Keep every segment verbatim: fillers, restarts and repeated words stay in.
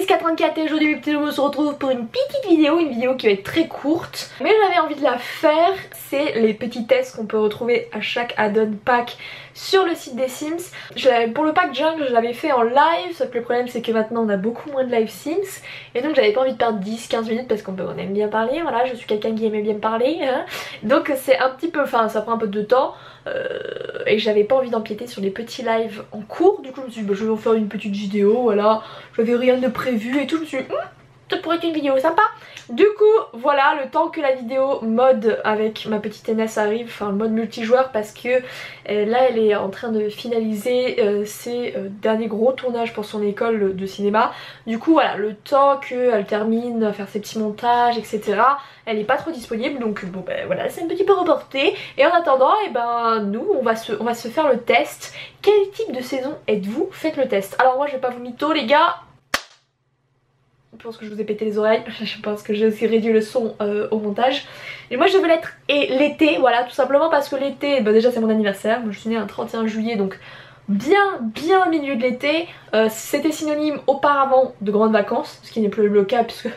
Miss quatre-vingt-quatre et aujourd'hui les petits on se retrouve pour une petite vidéo, une vidéo qui va être très courte. Mais j'avais envie de la faire, c'est les petits tests qu'on peut retrouver à chaque add-on pack sur le site des Sims. Je, pour le pack Jungle je l'avais fait en live, sauf que le problème c'est que maintenant on a beaucoup moins de live Sims. Et donc j'avais pas envie de perdre dix quinze minutes parce qu'on on aime bien parler, voilà, je suis quelqu'un qui aimait bien parler. Hein. Donc c'est un petit peu, enfin ça prend un peu de temps. Euh, et j'avais pas envie d'empiéter sur les petits lives en cours, du coup je me suis dit bah, je vais en faire une petite vidéo, voilà, j'avais rien de prévu et tout, je me suis dit hm, ça pourrait être une vidéo sympa. Du coup voilà, le temps que la vidéo mode avec ma petite N S arrive, enfin le mode multijoueur, parce que euh, là elle est en train de finaliser euh, ses euh, derniers gros tournages pour son école de cinéma. Du coup voilà, le temps qu'elle termine à faire ses petits montages etc, elle est pas trop disponible, donc bon ben voilà, c'est un petit peu reporté. Et en attendant, et eh ben nous on va, se, on va se faire le test. Quel type de saison êtes-vous? Faites le test. Alors moi je vais pas vous mytho les gars, je pense que je vous ai pété les oreilles, je pense que j'ai aussi réduit le son euh, au montage. Et moi je veux l'être et l'été, voilà, tout simplement parce que l'été, bah déjà c'est mon anniversaire, moi je suis née un trente et un juillet, donc bien bien au milieu de l'été. euh, C'était synonyme auparavant de grandes vacances, ce qui n'est plus le cas puisque...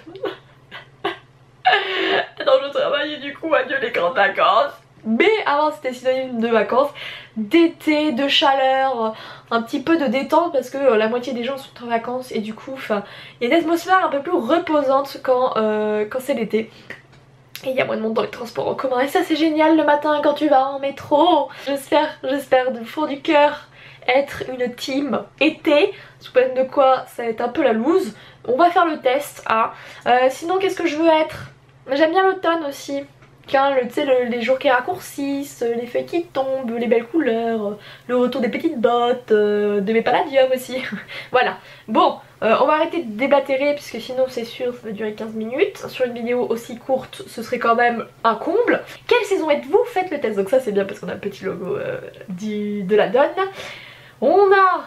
non je travaillais du coup, adieu les grandes vacances. Mais avant c'était synonyme de vacances, d'été, de chaleur, un petit peu de détente parce que euh, la moitié des gens sont en vacances et du coup enfin il y a une atmosphère un peu plus reposante quand, euh, quand c'est l'été. Et il y a moins de monde dans les transports en commun et ça c'est génial le matin quand tu vas en métro. J'espère, j'espère du fond du cœur être une team été, sous peine de quoi ça va être un peu la loose. On va faire le test hein. Euh, sinon qu'est-ce que je veux être? J'aime bien l'automne aussi. Quand le, le, les jours qui raccourcissent, les feuilles qui tombent, les belles couleurs, le retour des petites bottes, euh, de mes palladiums aussi. Voilà. Bon, euh, on va arrêter de déblatérer puisque sinon c'est sûr ça va durer quinze minutes. Sur une vidéo aussi courte, ce serait quand même un comble. Quelle saison êtes-vous? Faites le test. Donc ça c'est bien parce qu'on a le petit logo euh, du, de la donne. On a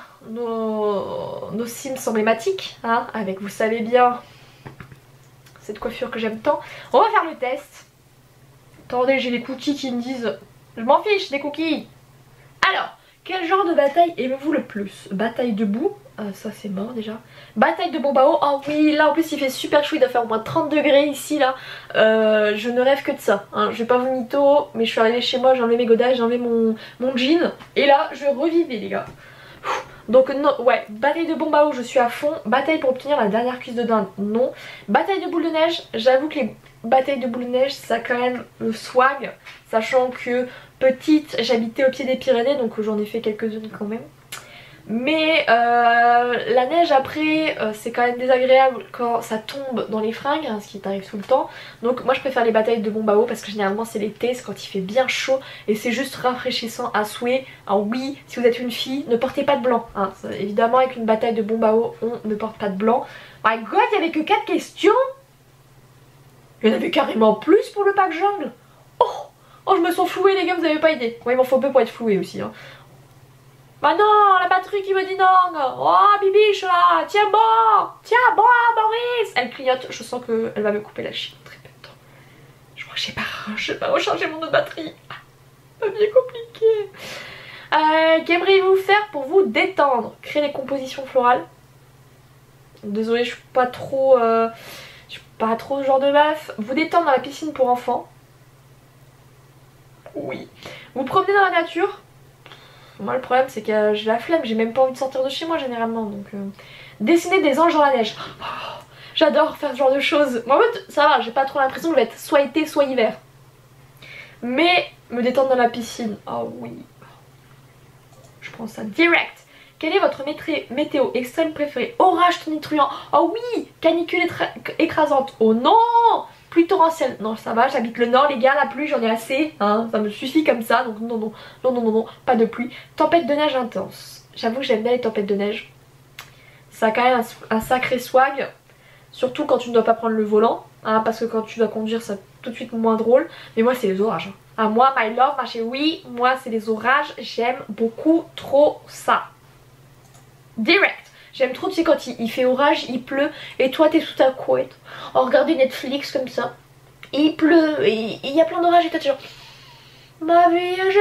nos, nos Sims emblématiques, hein, avec vous savez bien cette coiffure que j'aime tant. On va faire le test. Attendez, j'ai les cookies qui me disent je m'en fiche des cookies. Alors, quel genre de bataille aimez-vous le plus? Bataille debout, euh, ça c'est mort déjà. Bataille de bombe à eau, oh oui, là en plus il fait super chaud, il doit faire au moins trente degrés ici là. euh, Je ne rêve que de ça, hein. Je vais pas vous mytho, mais je suis arrivée chez moi, j'ai enlevé mes godasses, j'ai enlevé mon, mon jean. Et là, je revivais les gars. Donc non, ouais, bataille de bombe à eau je suis à fond. Bataille pour obtenir la dernière cuisse de dinde, non. Bataille de boule de neige, j'avoue que les batailles de boule de neige ça a quand même le swag. Sachant que petite j'habitais au pied des Pyrénées, donc j'en ai fait quelques-unes quand même. Mais euh, la neige après euh, c'est quand même désagréable quand ça tombe dans les fringues, hein, ce qui t'arrive tout le temps. Donc moi je préfère les batailles de bombe à eau parce que généralement c'est l'été, c'est quand il fait bien chaud et c'est juste rafraîchissant à souhait. Alors oui, si vous êtes une fille, ne portez pas de blanc, hein. Évidemment avec une bataille de bombe à eau on ne porte pas de blanc. My god, il n'y avait que quatre questions. Il y en avait carrément plus pour le pack jungle. Oh, oh je me sens flouée les gars, vous avez pas idée. Ouais, il m'en faut peu pour être flouée aussi hein. Bah non, la batterie qui me dit non. Oh bibiche là, tiens bon, tiens bon Maurice. Elle clignote, je sens qu'elle va me couper la chienne très peu de temps. Je crois que j'ai pas, je vais pas recharger mon autre batterie. C'est bien compliqué. euh, Qu'aimeriez-vous faire pour vous détendre? Créer des compositions florales. Désolée, je suis pas trop euh, je suis pas trop ce genre de meuf. Vous détendre dans la piscine pour enfants. Oui. Vous promener dans la nature. Moi le problème c'est que j'ai la flemme, j'ai même pas envie de sortir de chez moi généralement. Donc euh... dessiner des anges dans la neige. Oh, j'adore faire ce genre de choses. Moi en fait ça va, j'ai pas trop l'impression que je vais être soit été soit hiver. Mais me détendre dans la piscine, oh oui. Je prends ça direct. Quelle est votre météo extrême préférée? Orage tonitruant, oh oui. Canicule écrasante, oh non. Pluie torrentielle, non ça va, j'habite le nord les gars, la pluie j'en ai assez, hein, ça me suffit comme ça, donc non non, non non non non, pas de pluie. Tempête de neige intense, j'avoue que j'aime bien les tempêtes de neige. Ça a quand même un, un sacré swag, surtout quand tu ne dois pas prendre le volant, hein, parce que quand tu dois conduire c'est tout de suite moins drôle. Mais moi c'est les orages, hein. Ah, moi my love, ma chérie, oui, moi c'est les orages, j'aime beaucoup trop ça. Direct. J'aime trop, tu sais, quand il, il fait orage, il pleut, et toi t'es sous ta couette, en regardant Netflix comme ça, et il pleut, et il y a plein d'orages, et toi tu genre, ma vie est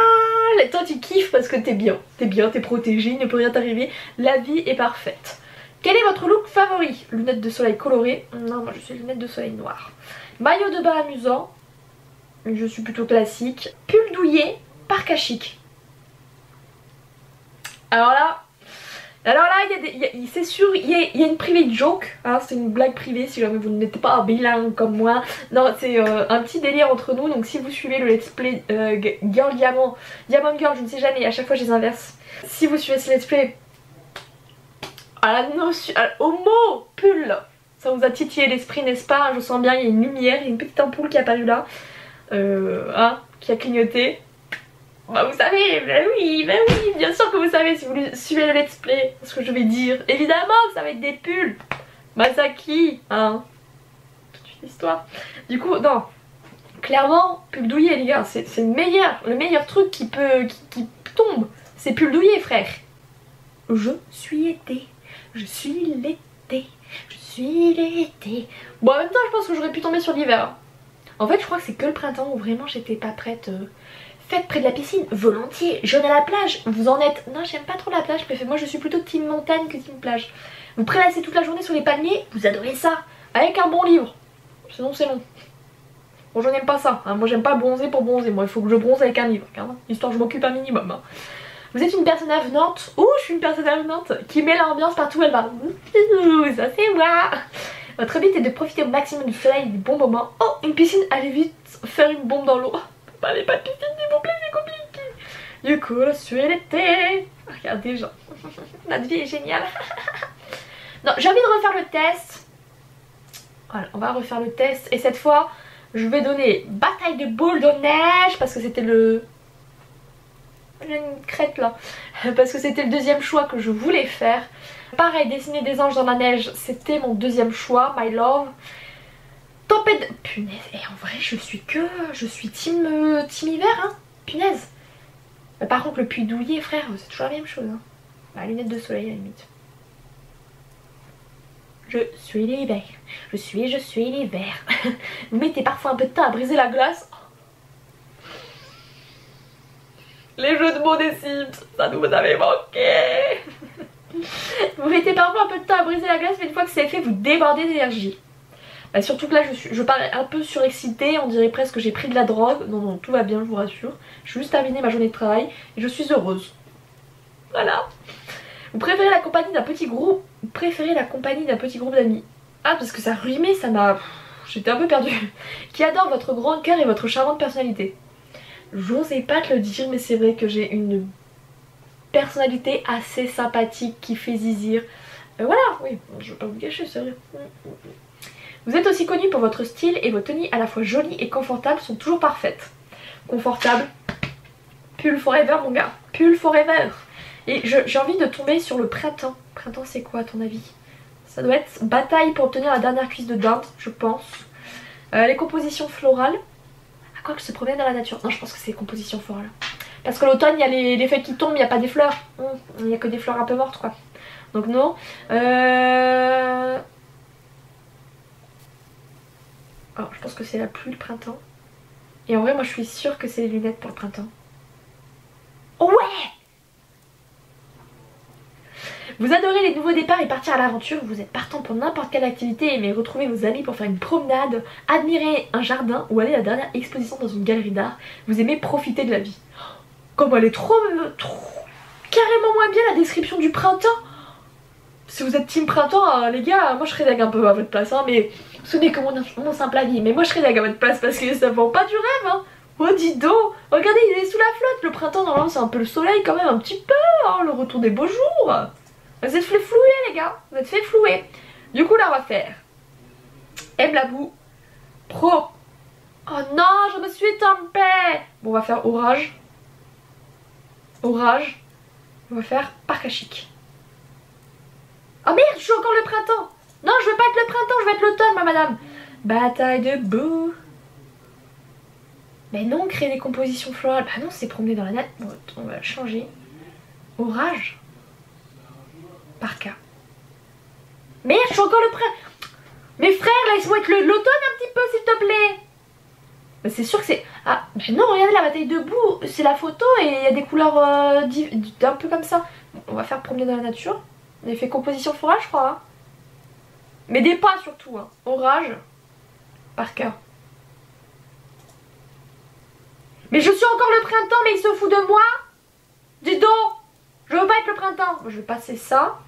géniale. Et toi tu kiffes parce que t'es bien, t'es bien, t'es protégé, il ne peut rien t'arriver, la vie est parfaite. Quel est votre look favori? Lunettes de soleil colorées. Non, moi je suis lunettes de soleil noires. Maillot de bain amusant. Je suis plutôt classique. Pull douillet, parka chic. Alors là, alors là, c'est sûr, il y, a, il y a une private joke. Hein, c'est une blague privée si jamais vous n'êtes pas bilingue comme moi. Non, c'est euh, un petit délire entre nous. Donc si vous suivez le let's play euh, Girl Diamant, Diamond Girl, je ne sais jamais, à chaque fois je les inverse. Si vous suivez ce let's play, à la notion, à, au mot pull, ça vous a titillé l'esprit, n'est-ce pas? Je sens bien, il y a une lumière, il y a une petite ampoule qui est apparue là. Euh, hein, qui a clignoté. Bah vous savez, bah oui, bah oui, bien sûr que vous savez si vous suivez le let's play ce que je vais dire. Évidemment ça va être des pulls Masaki, hein. Toute une histoire. Du coup, non, clairement, pull douillet les gars, c'est le meilleur, le meilleur truc qui peut, qui, qui tombe. C'est pull douillet frère. Je suis été, je suis l'été, je suis l'été. Bon en même temps je pense que j'aurais pu tomber sur l'hiver. En fait je crois que c'est que le printemps où vraiment j'étais pas prête. euh... Faites près de la piscine, volontiers. Jaune à la plage, vous en êtes. Non, j'aime pas trop la plage, mais moi je suis plutôt team montagne que team plage. Vous prélassez toute la journée sur les palmiers, vous adorez ça. Avec un bon livre. Sinon c'est long. Bon, je n'aime pas ça. Hein. Moi j'aime pas bronzer pour bronzer. Moi il faut que je bronze avec un livre. Hein. Histoire que je m'occupe un minimum. Hein. Vous êtes une personne avenante. Ouh, je suis une personne avenante qui met l'ambiance partout où elle va. Ouh, ça c'est moi. Votre but est de profiter au maximum du soleil et du bon moment. Oh, une piscine, allez vite faire une bombe dans l'eau. Parlez pas de piscine s'il vous plaît, c'est compliqué. Du coup, je suis l'été. Regardez, genre, notre vie est géniale. Non, j'ai envie de refaire le test. Voilà, on va refaire le test. Et cette fois, je vais donner bataille de boules de neige. Parce que c'était le... J'ai une crête là. Parce que c'était le deuxième choix que je voulais faire. Pareil, dessiner des anges dans la neige, c'était mon deuxième choix, my love. Tempête de... Punaise, et en vrai je suis que... Je suis team, euh, team hiver hein. Punaise. Mais par contre le pull douillet frère, c'est toujours la même chose hein. Bah, lunettes de soleil à la limite. Je suis l'hiver. Je suis, je suis l'hiver. Vous mettez parfois un peu de temps à briser la glace. Les jeux de mots des Sims, ça nous avait manqué. Vous mettez parfois un peu de temps à briser la glace, mais une fois que c'est fait, vous débordez d'énergie. Bah, surtout que là je, suis, je parais un peu surexcitée, on dirait presque que j'ai pris de la drogue. Non non, tout va bien, je vous rassure. Je suis juste terminé ma journée de travail et je suis heureuse. Voilà. Vous préférez la compagnie d'un petit groupe Vous préférez la compagnie d'un petit groupe d'amis. Ah parce que ça rimait, ça m'a... J'étais un peu perdue. Qui adore votre grand cœur et votre charmante personnalité. J'osais pas te le dire, mais c'est vrai que j'ai une personnalité assez sympathique qui fait zizir. Euh, voilà, oui, je vais pas vous gâcher, c'est vrai. Vous êtes aussi connu pour votre style et vos tenues à la fois jolies et confortables sont toujours parfaites. Confortable, pull forever mon gars, pull forever. Et j'ai envie de tomber sur le printemps. Printemps c'est quoi à ton avis? Ça doit être bataille pour obtenir la dernière cuisse de dinde, je pense. Euh, les compositions florales. À quoi que se promène dans la nature? Non, je pense que c'est les compositions florales. Parce que l'automne il y a les, les feuilles qui tombent, il n'y a pas des fleurs. Il n'y a que des fleurs un peu mortes quoi. Donc non. Euh... Oh, je pense que c'est la pluie le printemps. Et en vrai moi je suis sûre que c'est les lunettes pour le printemps. Oh ouais! Vous adorez les nouveaux départs et partir à l'aventure. Vous êtes partant pour n'importe quelle activité, mais retrouver vos amis pour faire une promenade, admirer un jardin ou aller à la dernière exposition dans une galerie d'art. Vous aimez profiter de la vie. Comme elle est trop, trop... carrément moins bien la description du printemps. Si vous êtes team printemps, euh, les gars, moi je serais deg un peu à votre place, hein, mais ce n'est que mon, mon simple avis. Mais moi je serais deg à votre place parce que ça vend pas du rêve, hein. Oh dis donc, regardez il est sous la flotte. Le printemps normalement c'est un peu le soleil quand même, un petit peu, hein, le retour des beaux jours. Vous êtes fait flouer les gars, vous êtes fait flouer. Du coup là on va faire aime la boue, pro. Oh non, je me suis étampée. Bon on va faire orage. Orage. On va faire parc à chic. Oh merde, je suis encore le printemps. Non, je veux pas être le printemps, je veux être l'automne, ma madame. Bataille de boue. Mais non, créer des compositions florales. Bah non, c'est promener dans la nature. Bon, on va changer. Orage. Parka. Merde, je suis encore le printemps. Mes frères, laisse-moi être l'automne un petit peu, s'il te plaît. Mais c'est sûr que c'est... Ah, mais non, regardez la bataille de boue. C'est la photo et il y a des couleurs euh, un peu comme ça. On va faire promener dans la nature. Effet composition forage, je crois. Hein. Mais des pas surtout. Hein. Orage. Par cœur. Mais je suis encore le printemps, mais il se fout de moi. Dis donc. Je veux pas être le printemps. Je vais passer ça.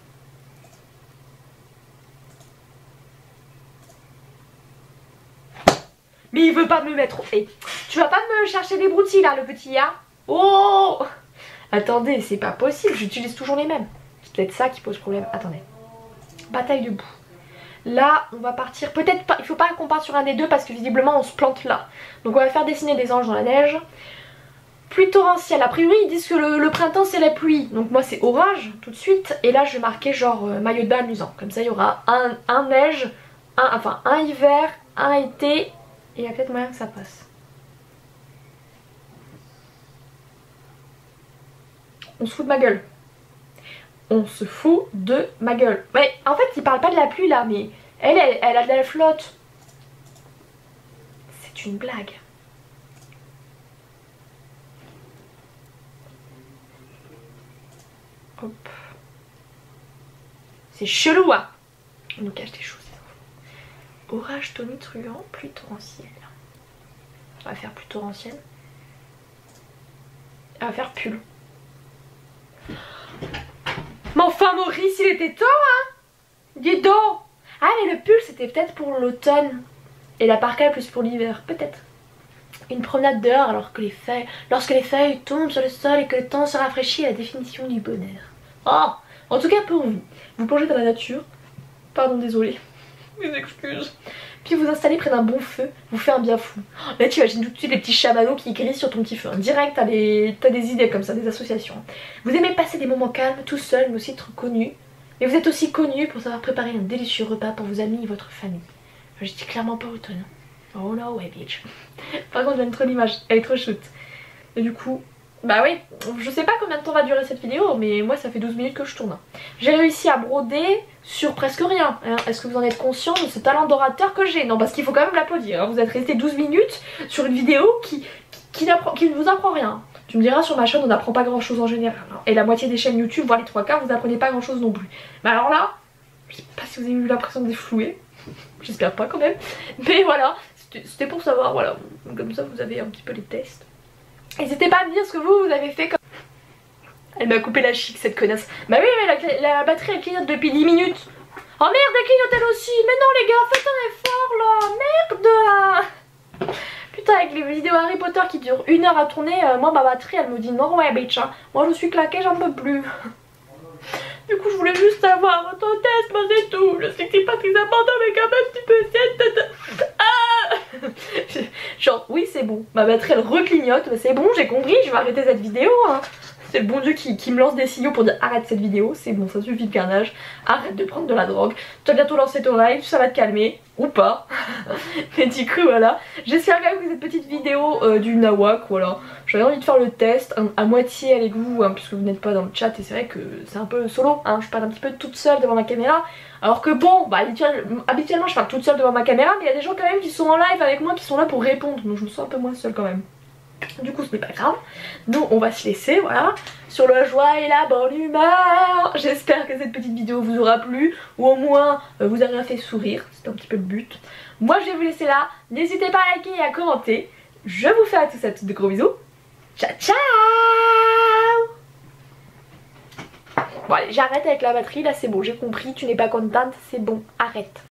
Mais il veut pas me mettre... Hey, tu vas pas me chercher des broutilles là, le petit hein. Oh. Attendez, c'est pas possible, j'utilise toujours les mêmes. C'est peut-être ça qui pose problème. Attendez. Bataille de boue. Là, on va partir... Peut-être pas... Il faut pas qu'on parte sur un des deux parce que visiblement on se plante là. Donc on va faire dessiner des anges dans la neige. Pluie torrentielle. A priori, ils disent que le, le printemps c'est la pluie. Donc moi c'est orage tout de suite. Et là je vais marquer genre euh, maillot de bain amusant. Comme ça il y aura un, un neige, un, enfin un hiver, un été. Et il y a peut-être moyen que ça passe. On se fout de ma gueule. On se fout de ma gueule. Mais en fait, il parle pas de la pluie là, mais elle, elle, elle a de la flotte. C'est une blague. Hop. C'est chelou, hein. On nous cache des choses. Orage tonitruant, pluie torrentielle. On va faire pluie torrentielle. On va faire pull. Mais enfin Maurice, il était temps hein. Dis donc. Ah mais le pull c'était peut-être pour l'automne. Et la parka plus pour l'hiver, peut-être. Une promenade dehors alors que les feuilles, lorsque les feuilles tombent sur le sol et que le temps se rafraîchit, la définition du bonheur. Oh. En tout cas pour vous, vous plongez dans la nature. Pardon, désolé. Mes excuses. Puis vous installez près d'un bon feu, vous fait un bien fou. Là tu imagines tout de suite les petits chamallows qui grillent sur ton petit feu. Direct t'as des... t'as des idées comme ça, des associations. Vous aimez passer des moments calmes, tout seul, mais aussi être connu. Mais vous êtes aussi connu pour savoir préparer un délicieux repas pour vos amis et votre famille. Je dis clairement pas automne. Oh no way bitch. Par contre j'aime trop l'image, elle est trop shoot. Et du coup, bah oui, je sais pas combien de temps va durer cette vidéo, mais moi ça fait douze minutes que je tourne. J'ai réussi à broder sur presque rien. Hein. Est-ce que vous en êtes conscient de ce talent d'orateur que j'ai? Non, parce qu'il faut quand même l'applaudir. Hein. Vous êtes resté douze minutes sur une vidéo qui, qui, qui, qui ne vous apprend rien. Tu me diras, sur ma chaîne on n'apprend pas grand chose en général. Hein. Et la moitié des chaînes YouTube, voire les trois quarts, vous apprenez pas grand chose non plus. Mais alors là, je sais pas si vous avez eu l'impression de déflouer. J'espère pas quand même. Mais voilà, c'était pour savoir, voilà. Comme ça vous avez un petit peu les tests. N'hésitez pas à me dire ce que vous, vous avez fait comme... Elle m'a coupé la chic cette connasse. Bah oui mais la, la batterie elle clignote depuis dix minutes. Oh merde elle clignote elle aussi. Mais non les gars faites un effort là. Merde. Putain avec les vidéos Harry Potter qui durent une heure à tourner, euh, moi ma batterie elle me dit non ouais bitch hein. Moi je suis claquée j'en peux plus. Du coup je voulais juste savoir votre test, moi c'est tout. Je sais que c'est pas très important mais quand même tu peux essayer. Ah. Genre oui c'est bon, ma batterie elle reclignote, c'est bon j'ai compris, je vais arrêter cette vidéo hein. C'est le bon Dieu qui, qui me lance des signaux pour dire arrête cette vidéo, c'est bon ça suffit le carnage, arrête de prendre de la drogue, tu vas bientôt lancer ton live, ça va te calmer, ou pas. Mais du coup voilà, j'espère quand même que cette petite vidéo euh, du nawak, voilà, j'avais envie de faire le test hein, à moitié avec vous, hein, puisque vous n'êtes pas dans le chat et c'est vrai que c'est un peu solo, hein, je parle un petit peu toute seule devant ma caméra. Alors que bon, bah habituellement je parle toute seule devant ma caméra, mais il y a des gens quand même qui sont en live avec moi qui sont là pour répondre, donc je me sens un peu moins seule quand même. Du coup ce n'est pas grave, nous on va se laisser voilà, sur la joie et la bonne humeur. J'espère que cette petite vidéo vous aura plu, ou au moins euh, vous aura fait sourire, c'était un petit peu le but. Moi je vais vous laisser là, n'hésitez pas à liker et à commenter. Je vous fais à tous de gros bisous, ciao ciao. Bon allez j'arrête avec la batterie là c'est bon, j'ai compris, tu n'es pas contente, c'est bon, arrête.